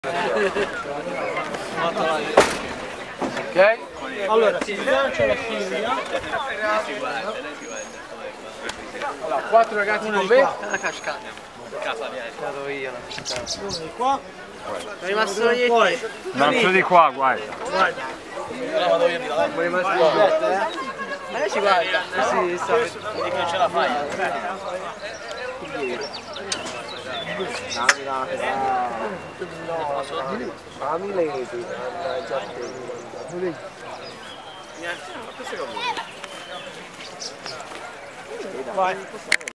Ok? Allora, si sgancia la figlia. Allora, 4 ragazzi con me. La cascata. Vado io. Uno di qua. È rimasto solo io e te. Non più di qua, guarda. Guarda. È rimasto io. Ma lei ci guarda. Sì, sta. Vedi che non ce la fai. Vai.